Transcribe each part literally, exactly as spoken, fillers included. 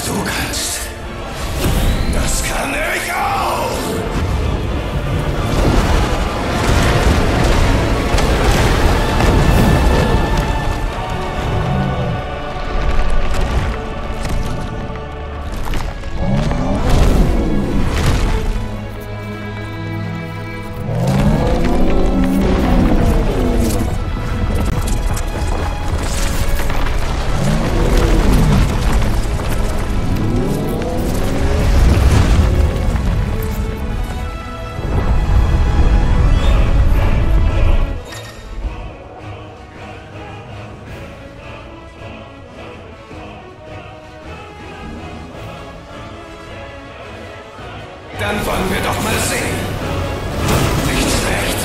Was du kannst, das kann ich auch! Dann wollen wir doch mal sehen. Nicht schlecht.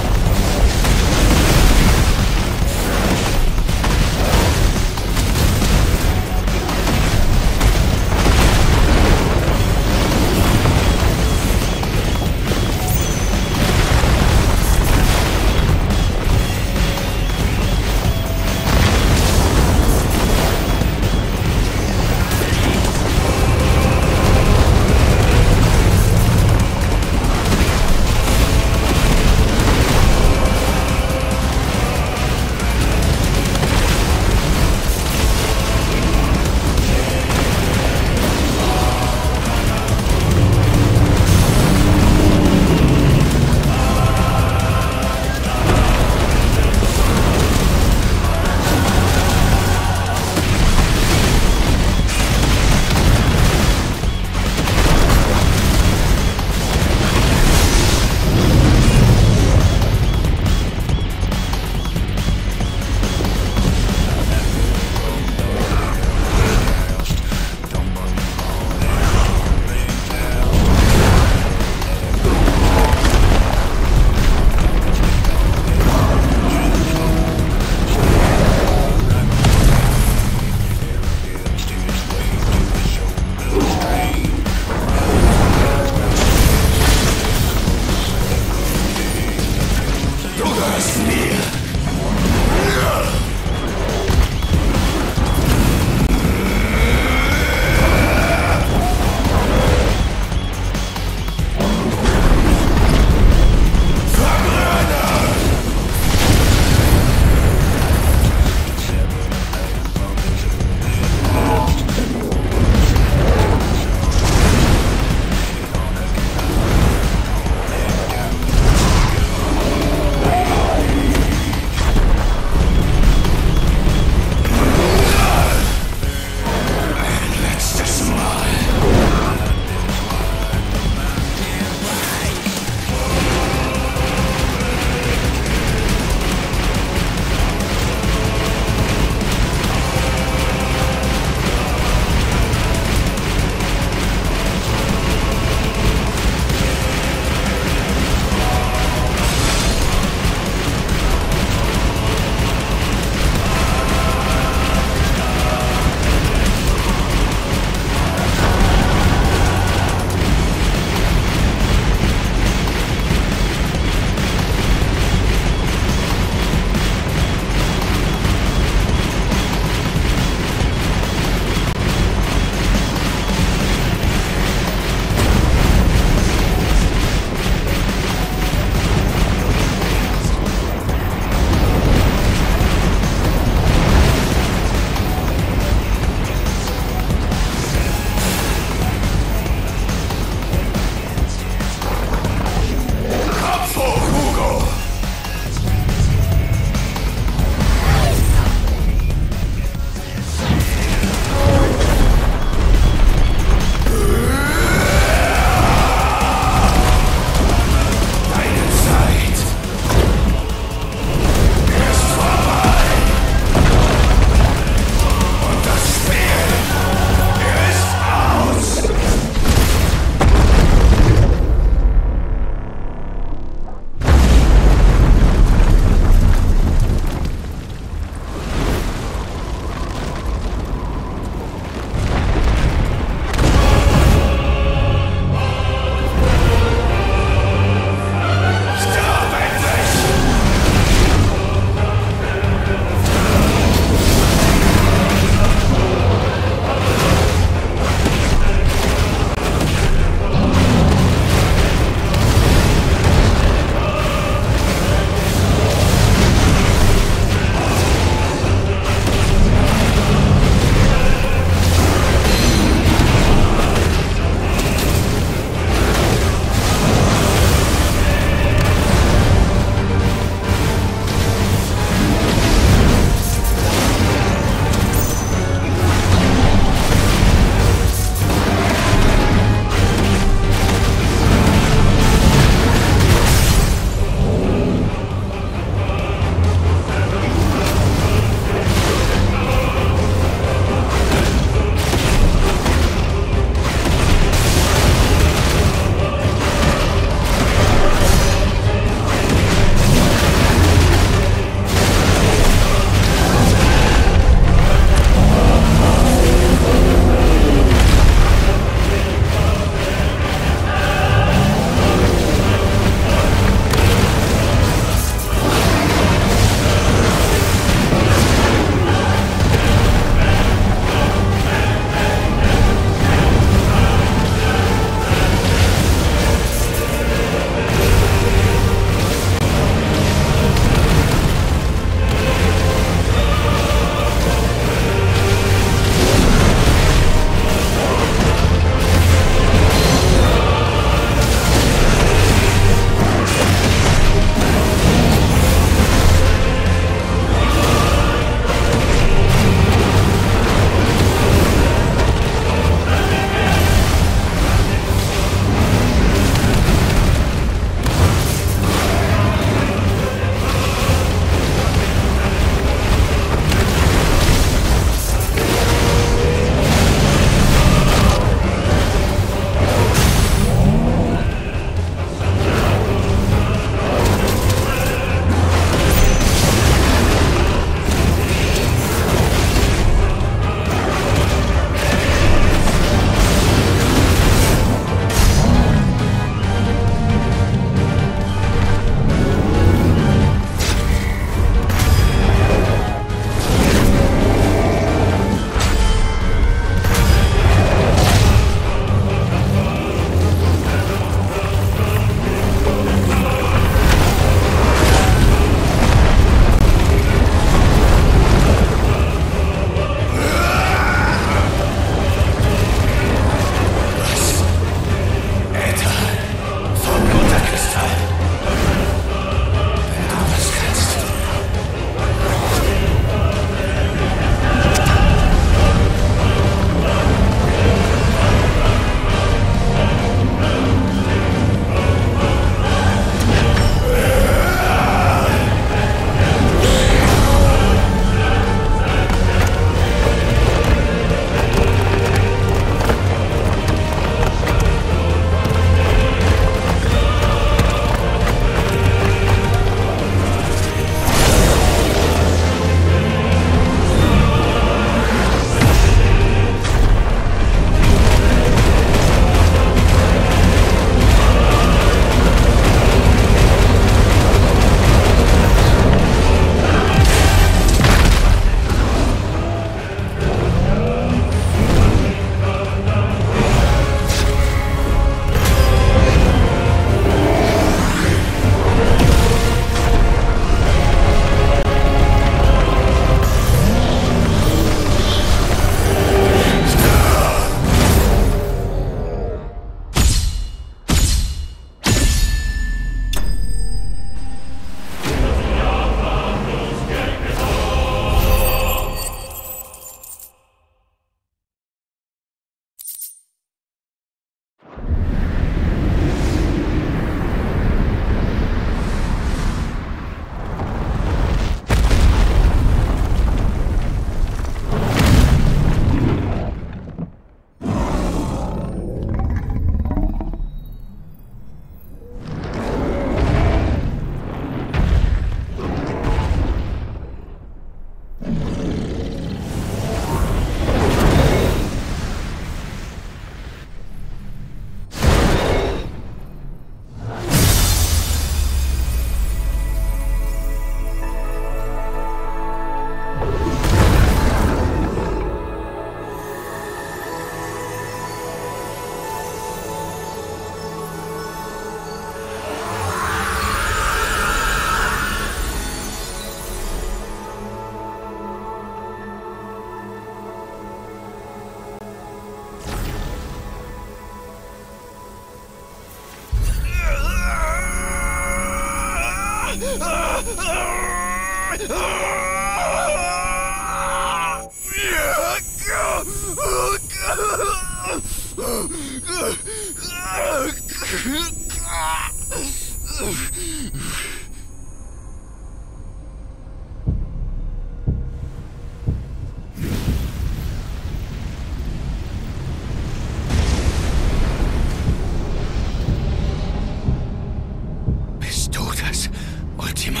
Bist du das, Ultima?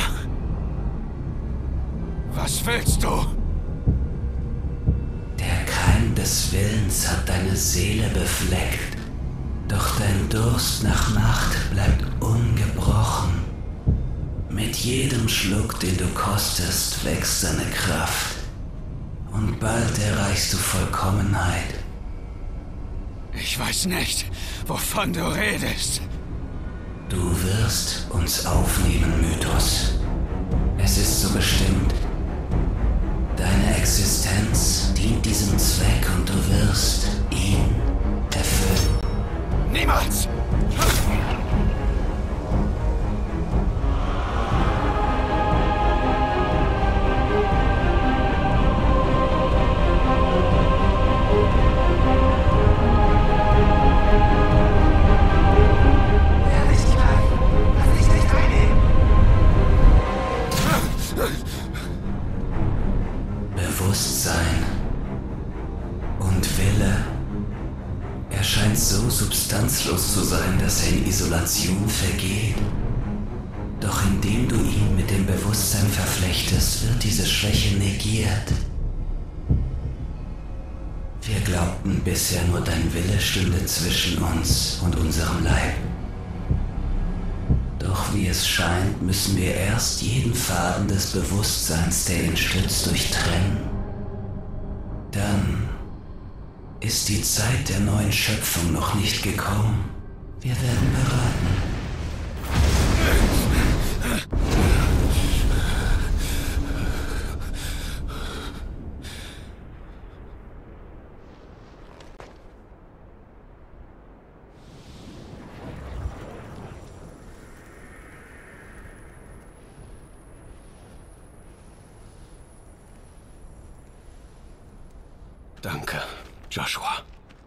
Was willst du? Der Keim des Willens hat deine Seele befleckt. Doch dein Durst nach Macht bleibt ungebrochen. Mit jedem Schluck, den du kostest, wächst deine Kraft. Und bald erreichst du Vollkommenheit. Ich weiß nicht, wovon du redest. Du wirst uns aufnehmen, Mythos. Es ist so bestimmt. Deine Existenz dient diesem Zweck und du wirst ihn erfüllen. Niemals! Bewusstsein und Wille. Er scheint so substanzlos zu sein, dass er in Isolation vergeht. Doch indem du ihn mit dem Bewusstsein verflechtest, wird diese Schwäche negiert. Wir glaubten bisher nur, dein Wille stünde zwischen uns und unserem Leib. Doch wie es scheint, müssen wir erst jeden Faden des Bewusstseins, der ihn stützt, durchtrennen. Dann ist die Zeit der neuen Schöpfung noch nicht gekommen. Wir werden beraten. Danke, Joshua.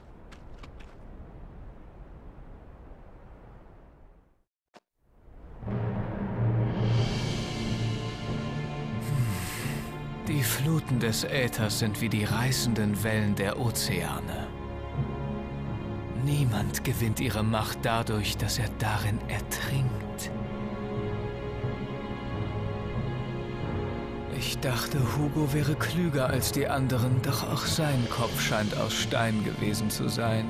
Die Fluten des Äthers sind wie die reißenden Wellen der Ozeane. Niemand gewinnt ihre Macht dadurch, dass er darin ertrinkt. Ich dachte, Hugo wäre klüger als die anderen, doch auch sein Kopf scheint aus Stein gewesen zu sein.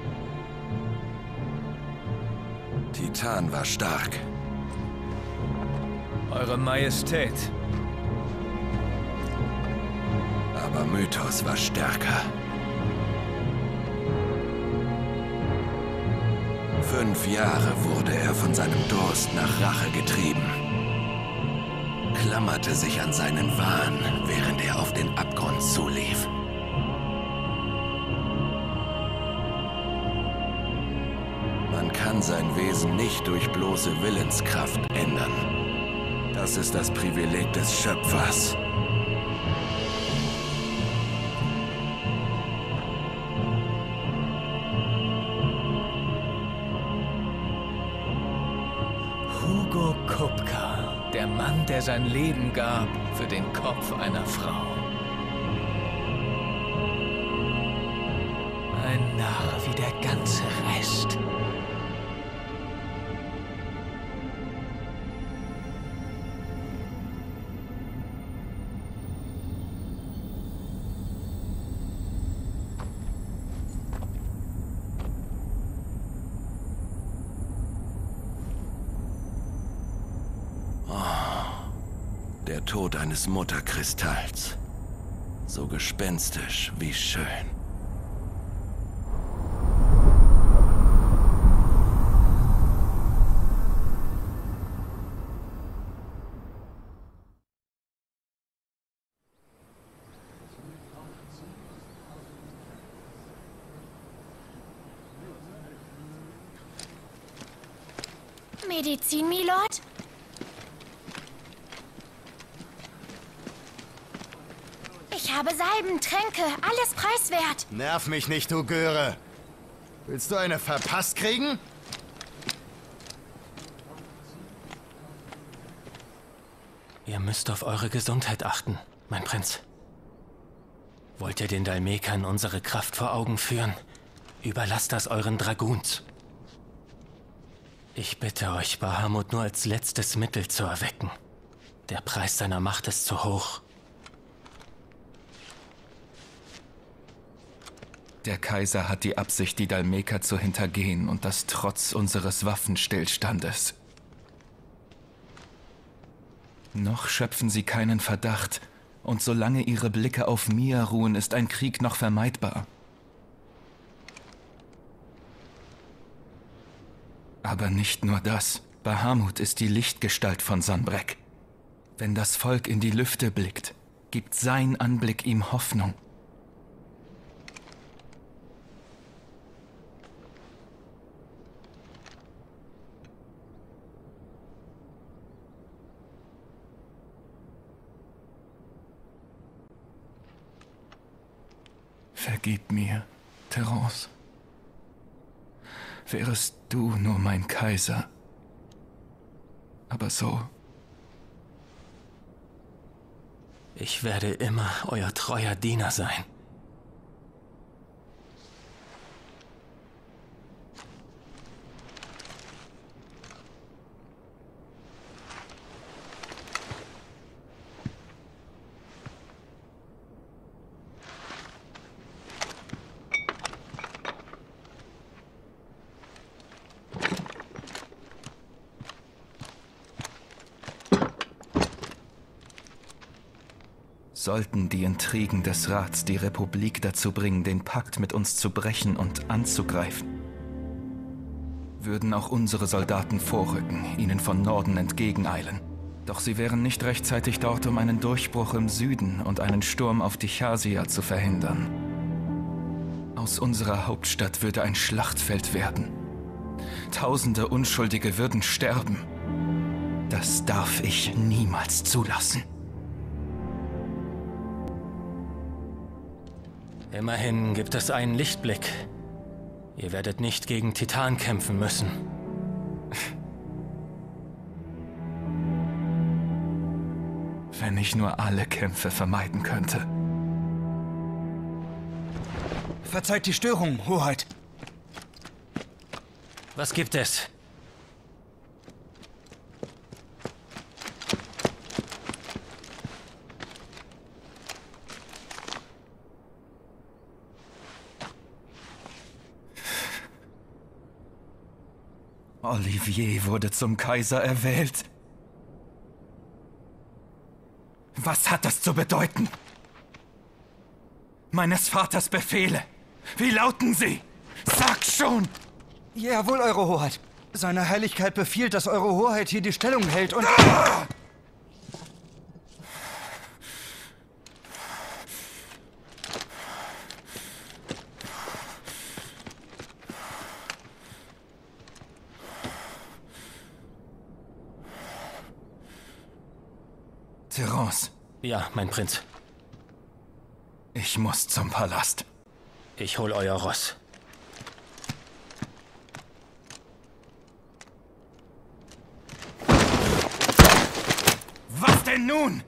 Titan war stark. Eure Majestät. Aber Mythos war stärker. Fünf Jahre wurde er von seinem Durst nach Rache getrieben. Klammerte sich an seinen Wahn, während er auf den Abgrund zulief. Man kann sein Wesen nicht durch bloße Willenskraft ändern. Das ist das Privileg des Schöpfers. Hugo Kupka, der Mann, der sein Leben gab für den Kopf einer Frau. Ein Narr wie der ganze Rest. Der Tod eines Mutterkristalls. So gespenstisch wie schön. Medizin, Milord? Ich habe Salben, Tränke, alles preiswert. Nerv mich nicht, du Göre. Willst du eine verpasst kriegen? Ihr müsst auf eure Gesundheit achten, mein Prinz. Wollt ihr den Dhalmekern unsere Kraft vor Augen führen? Überlasst das euren Dragoons. Ich bitte euch, Bahamut nur als letztes Mittel zu erwecken. Der Preis seiner Macht ist zu hoch. Der Kaiser hat die Absicht, die Dhalmeker zu hintergehen, und das trotz unseres Waffenstillstandes. Noch schöpfen sie keinen Verdacht, und solange ihre Blicke auf mir ruhen, ist ein Krieg noch vermeidbar. Aber nicht nur das. Bahamut ist die Lichtgestalt von Sanbreque. Wenn das Volk in die Lüfte blickt, gibt sein Anblick ihm Hoffnung. Vergib mir, Terence. Wärest du nur mein Kaiser. Aber so. Ich werde immer euer treuer Diener sein. Sollten die Intrigen des Rats die Republik dazu bringen, den Pakt mit uns zu brechen und anzugreifen, würden auch unsere Soldaten vorrücken, ihnen von Norden entgegeneilen. Doch sie wären nicht rechtzeitig dort, um einen Durchbruch im Süden und einen Sturm auf die Chasia zu verhindern. Aus unserer Hauptstadt würde ein Schlachtfeld werden. Tausende Unschuldige würden sterben. Das darf ich niemals zulassen. Immerhin gibt es einen Lichtblick. Ihr werdet nicht gegen Titan kämpfen müssen. Wenn ich nur alle Kämpfe vermeiden könnte. Verzeiht die Störung, Hoheit. Was gibt es? Olivier wurde zum Kaiser erwählt. Was hat das zu bedeuten? Meines Vaters Befehle. Wie lauten sie? Sag schon! Jawohl, Eure Hoheit. Seine Heiligkeit befiehlt, dass Eure Hoheit hier die Stellung hält und... Ah! Terence. Ja, mein Prinz. Ich muss zum Palast. Ich hol euer Ross. Was denn nun?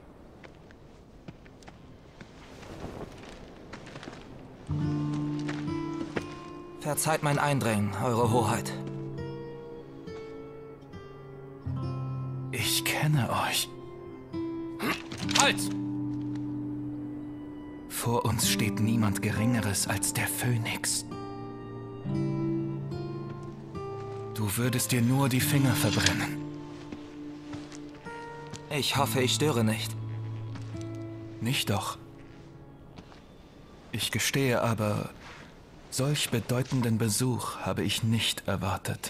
Verzeiht mein Eindringen, Eure Hoheit. Ich kenne euch. Halt! Vor uns steht niemand Geringeres als der Phönix. Du würdest dir nur die Finger verbrennen. Ich hoffe, ich störe nicht. Nicht doch. Ich gestehe aber, solch bedeutenden Besuch habe ich nicht erwartet.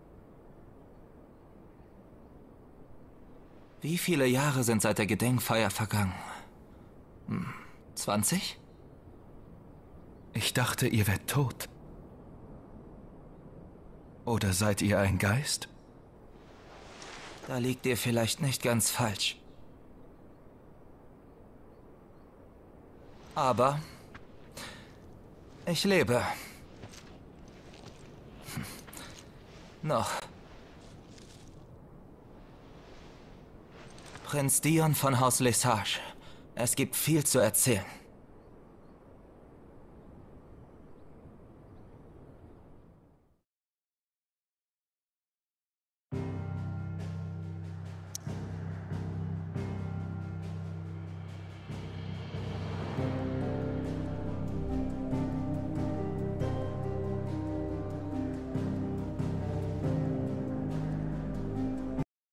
Wie viele Jahre sind seit der Gedenkfeier vergangen? Hm, zwanzig? Ich dachte, ihr wärt tot. Oder seid ihr ein Geist? Da liegt ihr vielleicht nicht ganz falsch. Aber ich lebe. Noch. Prinz Dion von Haus Lesage. Es gibt viel zu erzählen.